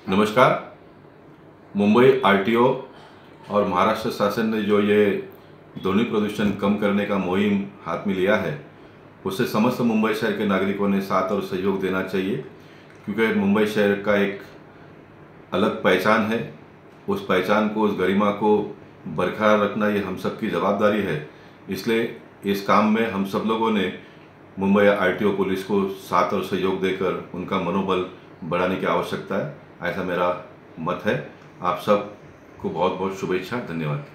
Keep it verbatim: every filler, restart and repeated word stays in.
नमस्कार। मुंबई आरटीओ और महाराष्ट्र शासन ने जो ये ध्वनि प्रदूषण कम करने का मुहिम हाथ में लिया है, उससे समस्त मुंबई शहर के नागरिकों ने साथ और सहयोग देना चाहिए, क्योंकि मुंबई शहर का एक अलग पहचान है। उस पहचान को, उस गरिमा को बरकरार रखना ये हम सब की जवाबदारी है। इसलिए इस काम में हम सब लोगों ने मुंबई आरटीओ पुलिस को साथ और सहयोग देकर उनका मनोबल बढ़ाने की आवश्यकता है, ऐसा मेरा मत है। आप सब को बहुत बहुत शुभेच्छा। धन्यवाद।